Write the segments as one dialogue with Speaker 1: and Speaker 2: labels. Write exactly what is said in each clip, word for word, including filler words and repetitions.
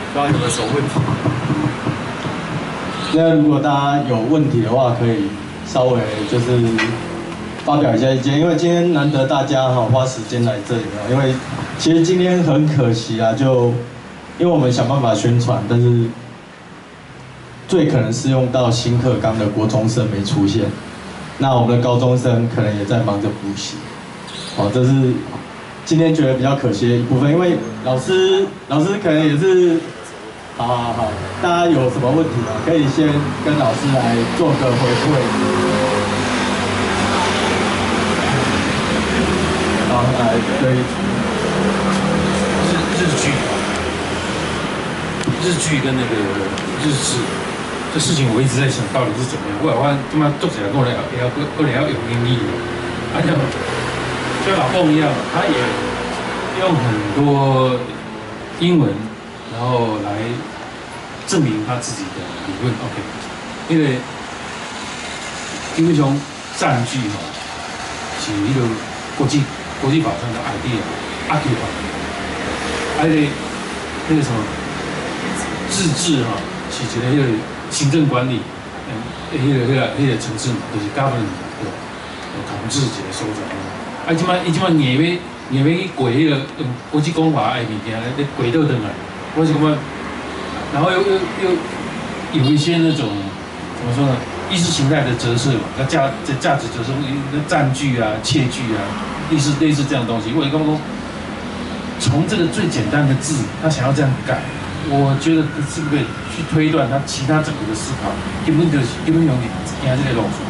Speaker 1: 不知道有没有什么问题？
Speaker 2: 那如果大家有问题的话，可以稍微就是发表一下意见，因为今天难得大家哈花时间来这里啊，因为其实今天很可惜啊，就因为我们想办法宣传，但是最可能适用到新课纲的国中生没出现，那我们的高中生可能也在忙着补习，好，这是今天觉得比较可惜的一部分，因为老师老师可能也是。好好好，大家有什么问题啊？可以先跟老师来做个回馈。好，来对。
Speaker 3: 日日剧，日剧跟那个日志，这事情我一直在想到底是怎么样。我我他妈作者跟我来也要过来要有英译，而且就老凤一样，他也用很多英文。然后来证明他自己的理论 ，OK， 因为因为从占据哈，是一个国际国际法上的 idea， 阿 Q 法，还得那个什么自治哈，是一个那个行政管理，嗯，那个那个那个层次嘛，就是 government 对吧？统治一个所在。啊，即摆伊即摆硬要硬要去过迄个国际公法的物件，咧过倒转来。我是感觉，然后又又又有一些那种怎么说呢？意识形态的折射嘛，那价这价值折射，那占据啊、窃据啊，类似类似这样的东西。我刚刚从这个最简单的字，他想要这样改，我觉得是不是可以去推断他其他整个的思考，根本就是根本有你你还是得弄出。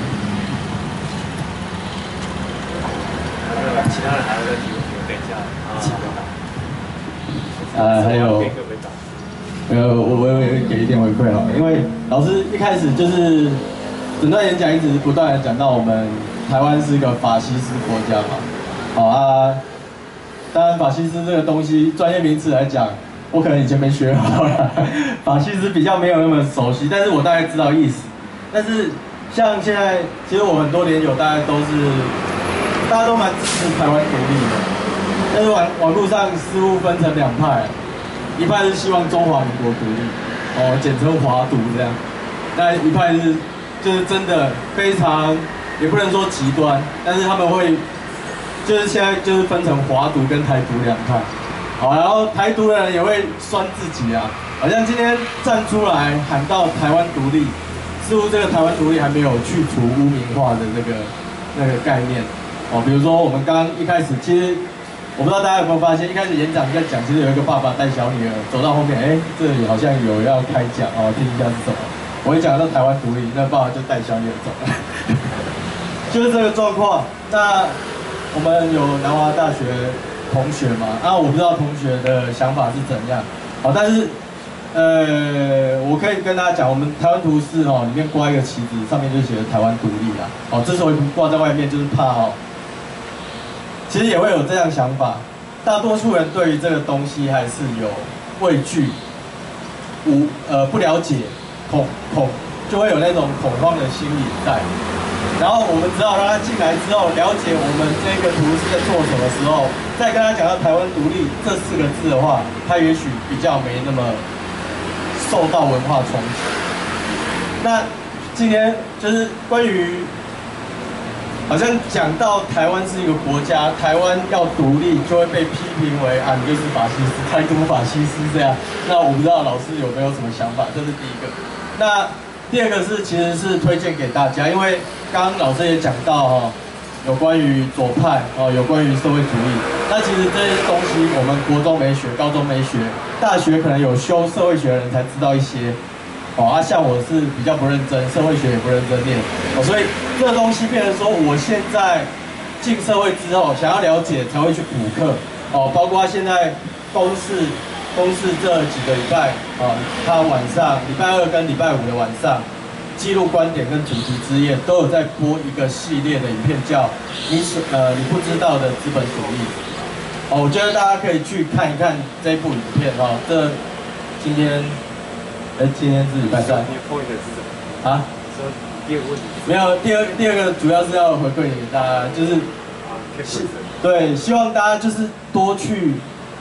Speaker 1: 其他人还有在提问，等一下啊。
Speaker 2: 呃，还有，呃，我我也给一点回馈哈，因为老师一开始就是整段演讲一直不断的讲到我们台湾是一个法西斯国家嘛，好啊，当然法西斯这个东西专业名词来讲，我可能以前没学好啦，法西斯比较没有那么熟悉，但是我大概知道意思。但是像现在，其实我很多连友大概都是，大家都蛮支持台湾独立的。但是网网络上似乎分成两派，一派是希望中华民国独立，哦，简称华独这样；那一派是就是真的非常，也不能说极端，但是他们会就是现在就是分成华独跟台独两派。好，然后台独的人也会酸自己啊，好像今天站出来喊到台湾独立，似乎这个台湾独立还没有去除污名化的那个那个概念。哦，比如说我们刚刚一开始其实。我不知道大家有没有发现，一开始演讲在讲，其实有一个爸爸带小女儿走到后面，哎，这里好像有要开讲哦，听一下是什么。我一讲到台湾独立，那爸爸就带小女儿走了，就是这个状况。那我们有南华大学同学嘛，啊，我不知道同学的想法是怎样，好，但是呃，我可以跟大家讲，我们台湾图示哦，里面挂一个旗子，上面就写着台湾独立啦。哦，之所以挂在外面，就是怕哦。其实也会有这样想法，大多数人对于这个东西还是有畏惧、无呃不了解、恐恐，就会有那种恐慌的心理在。然后我们知道让他进来之后，了解我们这个图是在做什么时候，再跟他讲到台湾独立这四个字的话，他也许比较没那么受到文化冲击。那今天就是关于。好像讲到台湾是一个国家，台湾要独立就会被批评为啊，你就是法西斯，台独法西斯这样。那我不知道老师有没有什么想法，这是第一个。那第二个是其实是推荐给大家，因为刚刚老师也讲到哈、哦，有关于左派哦，有关于社会主义。那其实这些东西我们国中没学，高中没学，大学可能有修社会学的人才知道一些。哦，啊，像我是比较不认真，社会学也不认真念，哦，所以这个东西变成说，我现在进社会之后，想要了解才会去补课，哦，包括现在公视，公视这几个礼拜，啊，它晚上礼拜二跟礼拜五的晚上，记录观点跟主题之夜都有在播一个系列的影片，叫你所呃你不知道的资本主义，哦，我觉得大家可以去看一看这部影片，哦，这今天。哎，今天是礼拜三。
Speaker 1: 你的 point 是什么？
Speaker 2: 啊？
Speaker 1: 说第二个问题。
Speaker 2: 没有，第二第二个主要是要回馈给大家，就是，对，希望大家就是多去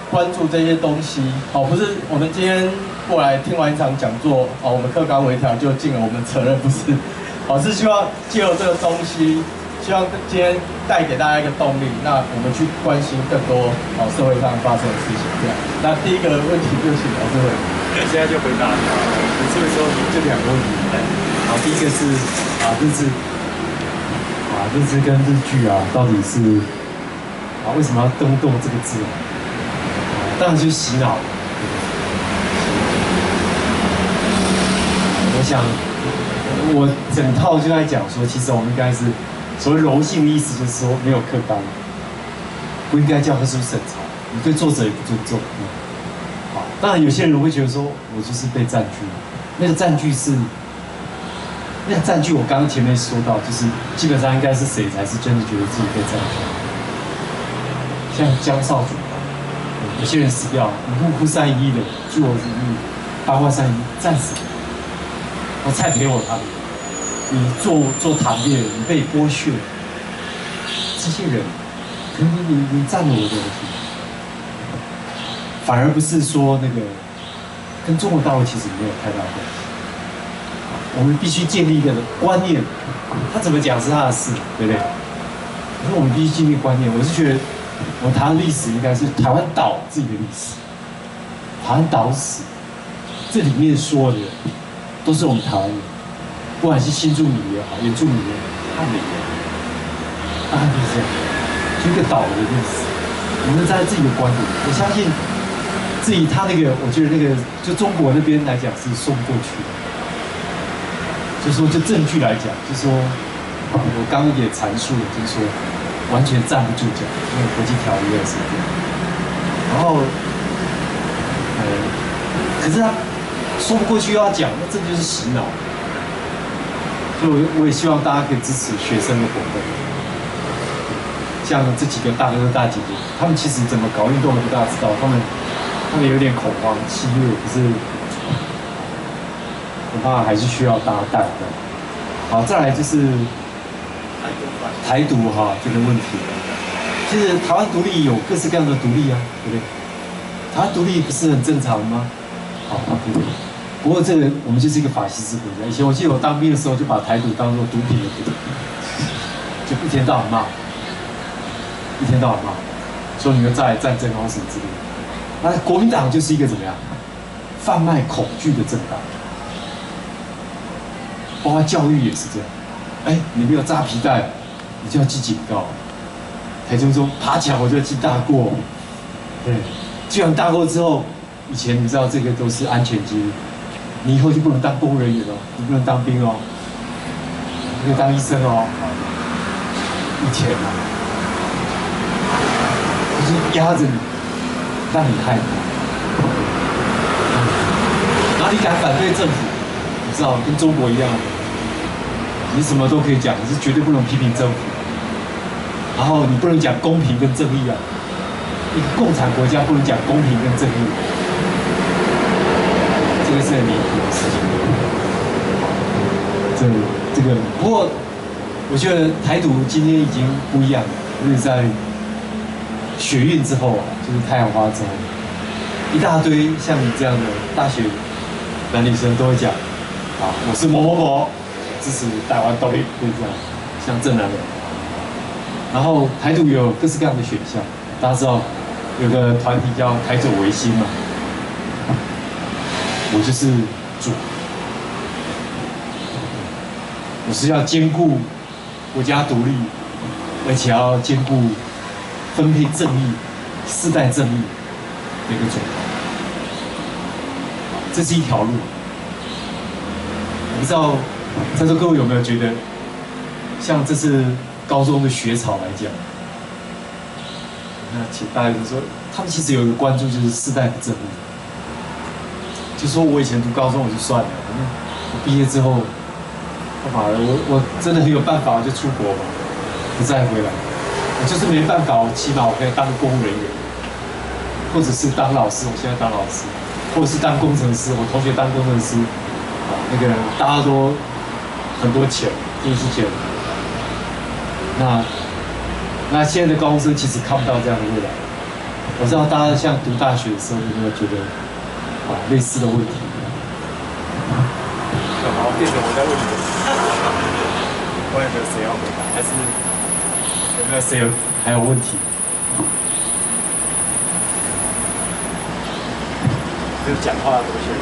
Speaker 2: 关注这些东西。哦，不是我们今天过来听完一场讲座，哦，我们课纲微调就尽了我们责任，不是，哦，是希望借由这个东西，希望今天带给大家一个动力，那我们去关心更多哦社会上发生的事情。这样，那第一个问题就请老师回答。
Speaker 1: 现在就回答你这个时候就两个问题。
Speaker 4: 好，第一个是啊日志，啊日志跟日剧啊，到底是啊为什么要动动这个字啊？当然就是洗脑。我想，我整套就在讲说，其实我们应该是所谓柔性的意思，就是说没有课纲，不应该教科书审查，你对作者也不尊重。嗯，好，当然有些人会觉得说，我就是被占据，那个占据是。那个占据，我刚刚前面说到，就是基本上应该是谁才是真的觉得自己被占据？像江少主，有些人死掉，你户户三一的，据我之意，八卦三一战死，我蔡培我他们，你做做堂列，你被剥削，这些人，可能你你占了我的东西，反而不是说那个跟中国大陆其实没有太大关系。我们必须建立一个观念，他怎么讲是他的事，对不对？可是我们必须建立观念。我是觉得，我们台湾历史应该是台湾岛自己的历史，台湾岛史，这里面所有的都是我们台湾人，不管是新住民也好，原住民也好，汉人也好，大概就是这样，就一个岛的历史。我们在自己的观点，我相信，至于他那个，我觉得那个就中国那边来讲是说不过去的。就是说，就证据来讲，就是说，我刚刚也阐述了，就是说，完全站不住脚，因为国际条约也是这样。然后，呃，可是他说不过去又要讲，那这就是洗脑。所以我，我也希望大家可以支持学生的活动，像这几个大哥哥大姐姐，他们其实怎么搞运动的不大知道，他们他们有点恐慌、欺弱，可是。恐怕还是需要大家带的。好，再来就是台独哈这个问题。其实台湾独立有各式各样的独立啊，对不对？台湾独立不是很正常吗？好，对不对？不过这个我们就是一个法西斯国家。以前我记得我当兵的时候就把台独当作毒品的毒，就一天到晚骂，一天到晚骂，说你们在战争啊什么之类的。那国民党就是一个怎么样，贩卖恐惧的政党。包括教育也是这样，哎，你没有扎皮带，你就要记警告。台中说爬墙我就要记大过，对，记完大过之后，以前你知道这个都是安全机，你以后就不能当公务人员哦，你不能当兵哦，你可以当医生哦。以前啊，就是压着你，让你害怕，然后你敢反对政府。知道跟中国一样，你什么都可以讲，你是绝对不能批评政府。然后你不能讲公平跟正义啊，一个共产国家不能讲公平跟正义，这个是很离谱的事情。这这个，不过我觉得台独今天已经不一样了，因为在学运之后啊，就是太阳花之后，一大堆像你这样的大学男女生都会讲。啊，我是某某某，支持台湾独立，就是这样，像正南人。然后台独有各式各样的选项，大家知道有个团体叫台左维新嘛，我就是左，我是要兼顾国家独立，而且要兼顾分配正义、世代正义的一个总统，这是一条路。我不知道在座各位有没有觉得，像这是高中的学潮来讲，那请大家就说，他们其实有一个关注就是世代的正义。就说我以前读高中我就算了，我毕业之后，干嘛了？我我真的很有办法，我就出国嘛，不再回来。我就是没办法，我起码我可以当个公务人员，或者是当老师，我现在当老师，或者是当工程师，我同学当工程师。那个大家都很多钱，第一次钱。那那现在的高中生其实看不到这样的未来， 我知道大家像读大学的时候有没有觉得啊类似的问题？
Speaker 1: 好，变成我在问你们，我有没有谁要回答？还是有没有谁有
Speaker 4: 还有问题？
Speaker 1: 就是讲话的东西？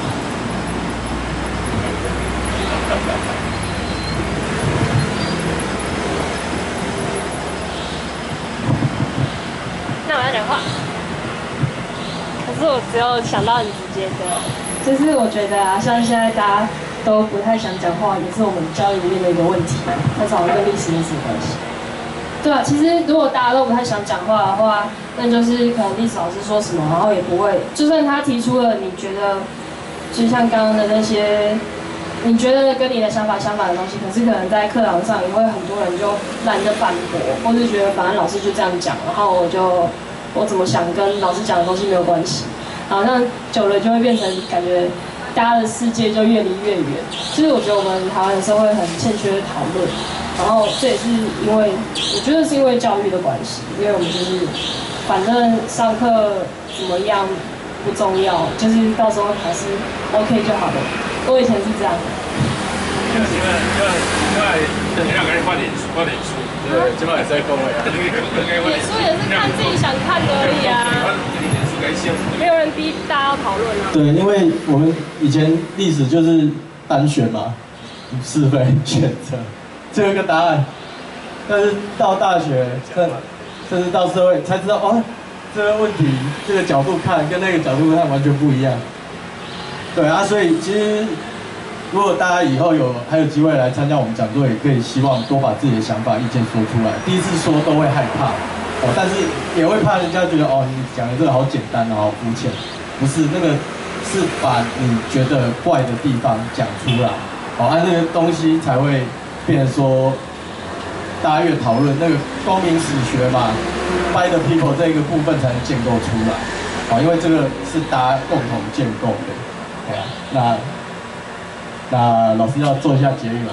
Speaker 5: 那我要讲话，可是我只有想到很直接的，就是我觉得啊，像现在大家都不太想讲话，也是我们教育里面的一个问题，那好像跟历史没什么关系。对啊，其实如果大家都不太想讲话的话，那就是可能历史老师说什么，然后也不会，就算他提出了你觉得，就像刚刚的那些。你觉得跟你的想法相反的东西，可是可能在课堂上也会很多人就懒得反驳，或是觉得反正老师就这样讲，然后我就我怎么想跟老师讲的东西没有关系，好像久了就会变成感觉大家的世界就越离越远。其实我觉得我们台湾的社会很欠缺讨论，然后这也是因为我觉得是因为教育的关系，因为我们就是反正上课怎么样不重要，就是到时候考试 OK 就好了。我以前是这样的。
Speaker 3: 因为因为因为你两个人发脸书，发脸书，
Speaker 1: 对，今晚也在恭维啊。
Speaker 5: 脸书也是看自己想看的而已啊，没有人逼大家要讨论啊。
Speaker 2: 对，因为我们以前历史就是单选嘛，是非选择，只有一个答案。但是到大学，甚甚至到社会才知道，哦，这个问题这个角度看跟那个角度看完全不一样。对啊，所以其实如果大家以后有还有机会来参加我们讲座，也可以希望多把自己的想法、意见说出来。第一次说都会害怕，哦，但是也会怕人家觉得哦，你讲的这个好简单啊，好肤浅。不是，那个是把你觉得怪的地方讲出来，哦，按、啊、那个东西才会变成说，大家越讨论那个公民史学嘛 ，by the people 这一个部分才能建构出来，哦，因为这个是大家共同建构的。对啊，那那老师要做一下结语嘛？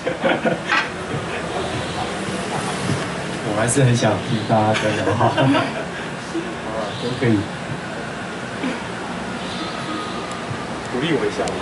Speaker 4: 我还是很想听大家讲讲话，好啊，都可以。
Speaker 1: 鼓励我一下。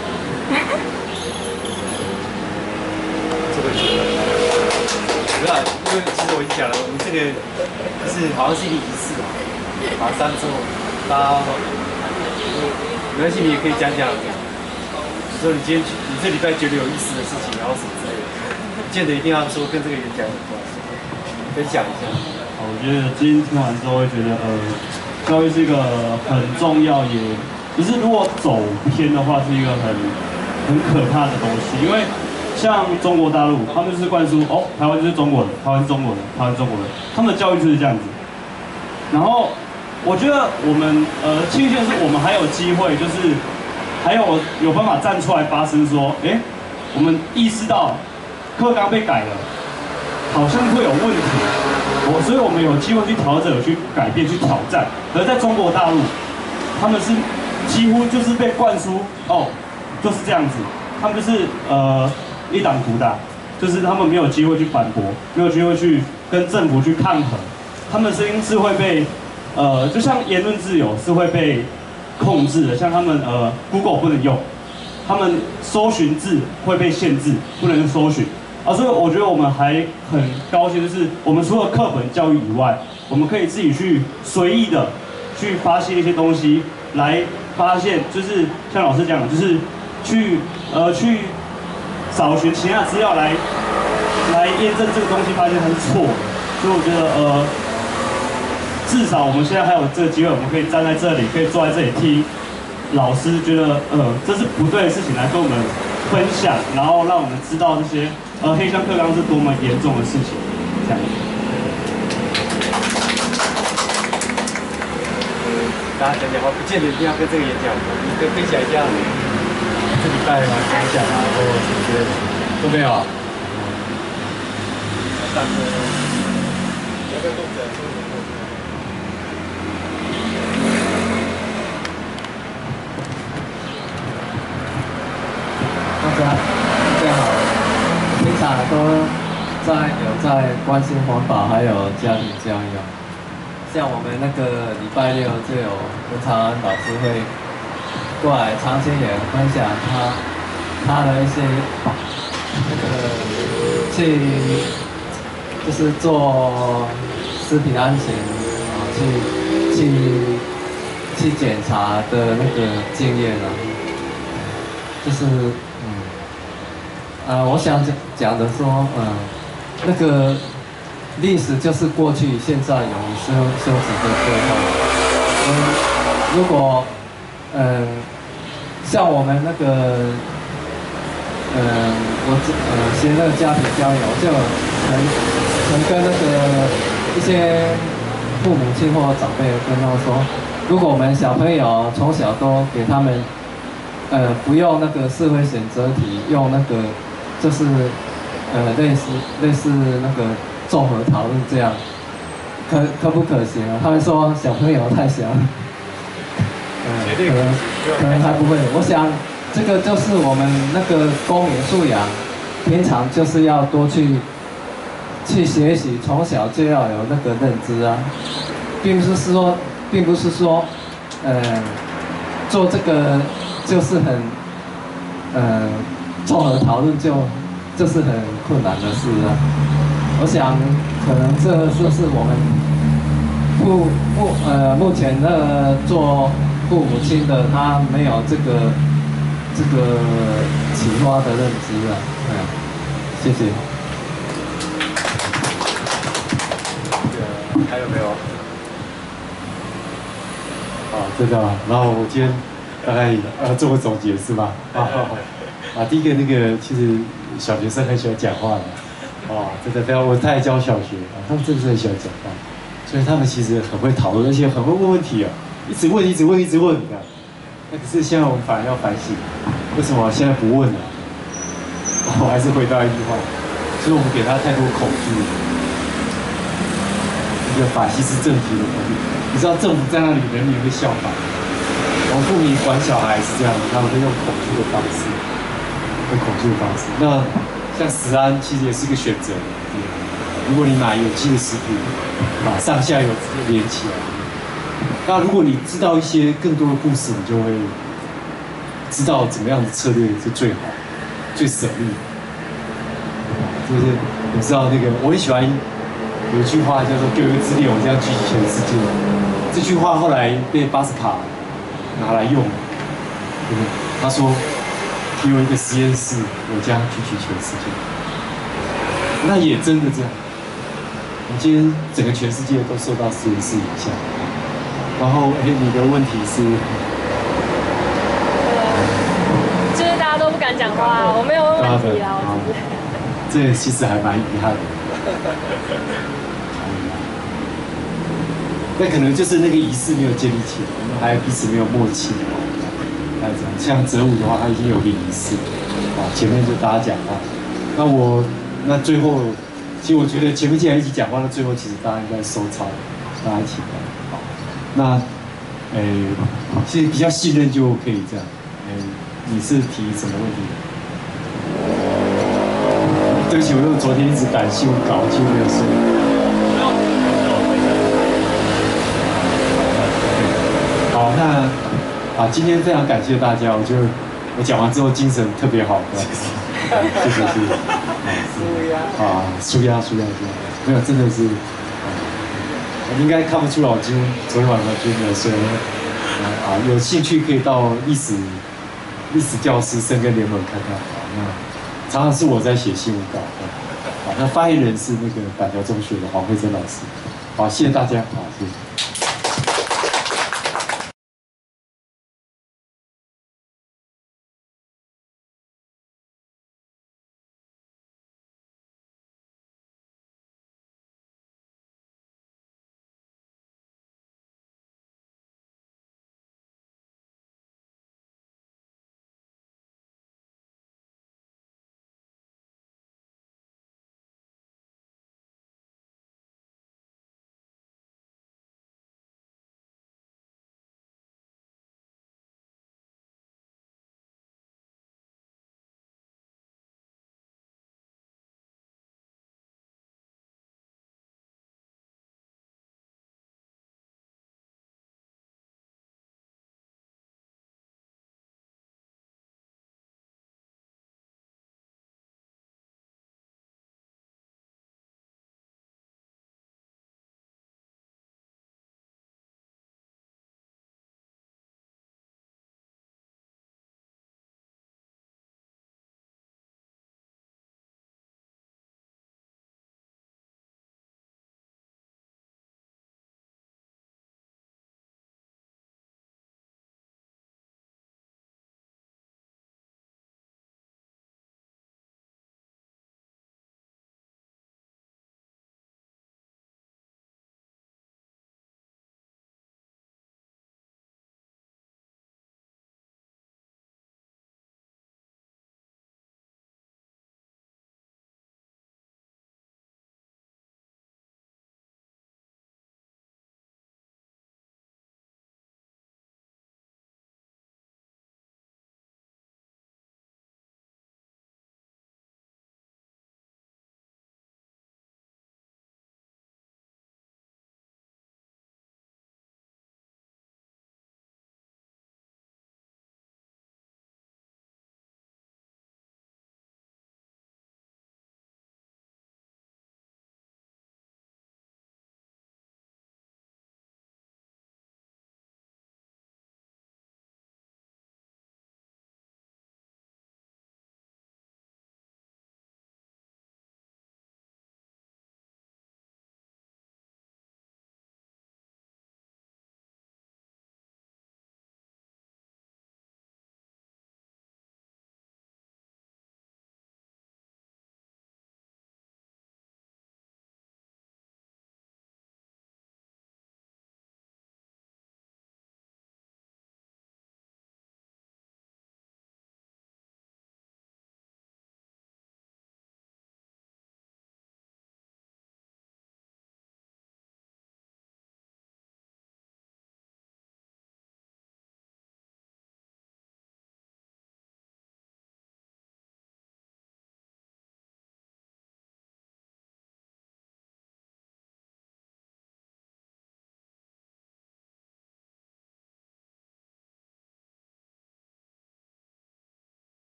Speaker 1: 这个不是啊，因为其实我已经讲了，我们这个就是好像是一个仪式嘛，爬山之后，大家。没关系，你也可以讲讲，说你今天你这礼拜觉得有意思的事情，然后什么之类的，不见得一定要说跟这个演讲有关，分享一下。
Speaker 6: 我觉得今天听完之后会觉得，呃，教育是一个很重要，也只是如果走偏的话，是一个很很可怕的东西。因为像中国大陆，他们就是灌输哦，台湾就是中国人，台湾是中国人，台湾是中国人，他们的教育就是这样子。然后。我觉得我们呃庆幸的是，我们还有机会，就是还有有办法站出来发声，说，哎，我们意识到课纲被改了，好像会有问题，我所以我们有机会去调整、去改变、去挑战。而在中国大陆，他们是几乎就是被灌输，哦，就是这样子，他们就是呃一党独大，就是他们没有机会去反驳，没有机会去跟政府去抗衡，他们的声音是会被。呃，就像言论自由是会被控制的，像他们呃 ，Google 不能用，他们搜寻字会被限制，不能搜寻。啊，所以我觉得我们还很高兴，就是我们除了课本教育以外，我们可以自己去随意的去发现一些东西，来发现，就是像老师讲的，就是去呃去找寻其他资料来来验证这个东西，发现它是错的。所以我觉得呃。至少我们现在还有这个机会，我们可以站在这里，可以坐在这里听老师觉得呃这是不对的事情来跟我们分享，然后让我们知道这些呃黑箱课纲是多么严重的事情。这样。
Speaker 1: 大家讲讲话，不见得一定要跟这个演讲，你可以分享一下这礼拜嘛分享啊，或者什么之类的都没有啊。上课有个动作。
Speaker 7: 大家大家好，平常都在有在关心环保还有家庭教育。 像我们那个礼拜六就有吴长安老师会过来长青也分享他他的一些那个去就是做食品安全啊，去去去检查的那个经验啊，就是嗯啊，我想讲讲的说嗯那个。历史就是过去、现在永修修止的规划。嗯，如果嗯像我们那个嗯我呃学那个家庭教育，我就曾曾跟那个一些父母亲或长辈跟他们说，如果我们小朋友从小都给他们呃不用那个社会选择题，用那个就是呃类似类似那个。综合讨论这样，可可不可行啊？他们说小朋友太小，嗯，可能可能还不会。我想这个就是我们那个公民素养，平常就是要多去去学习，从小就要有那个认知啊，并不是说，并不是说，呃，做这个就是很，呃，综合讨论就就是很困难的事啊。我想，可能这就是我们目目呃目前那个做父母亲的，他没有这个这个启发的认知啊。嗯，谢谢。
Speaker 4: 还有没有？啊，真的吗？然后我今天大概呃做个总结是吧？啊啊，第一个那个其实小学生很喜欢讲话的。哇，真的非常，我太教小学啊，他们真的是很喜欢讲话，所以他们其实很会讨论，而且很会问问题啊，一直问，一直问，一直问的。那可是现在我们反而要反省，为什么现在不问了？我还是回到一句话，所以我们给他太多恐惧，一个法西斯政体的恐惧。你知道政府在那里，人民会效仿，王富民管小孩是这样，他们会用恐惧的方式，用恐惧的方式。那像食安其实也是一个选择，如果你买有机的食品，把上下游直接连起来。那如果你知道一些更多的故事，你就会知道怎么样的策略是最好、最省力。就是你知道那个，我很喜欢有一句话叫做“给我一个支点，我这样举起全世界”。这句话后来被巴斯卡拿来用，他说。给我一个实验室，我将举起全世界。那也真的这样。我今天整个全世界都受到实验室影响。然后，哎，你的问题是？
Speaker 5: 呃，就是大家都不敢讲话，我没有问问题啊，我
Speaker 4: 只是。这其实还蛮遗憾的。那可能就是那个仪式没有建立起来，我们还彼此没有默契。像哲武的话，他已经有个仪式，啊，前面就大家讲话。那我那最后，其实我觉得前面既然一起讲话，那最后其实大家应该收操，大家一起讲。好，那，诶，其实比较信任就可以这样。诶，你是提什么问题？对不起，我昨天一直赶新闻稿，几乎没有睡。好，那。啊，今天非常感谢大家，我觉得我讲完之后精神特别好，谢谢，谢谢，谢谢。舒压啊，舒压，舒压，舒压，没有，真的是，你应该看不出来，我今天昨天晚上就没有睡。啊，有兴趣可以到历史历史教师深耕联盟看看。好，那常常是我在写新闻稿。好，那发言人是那个板桥中学的黄慧珍老师。好，谢谢大家，好，谢谢。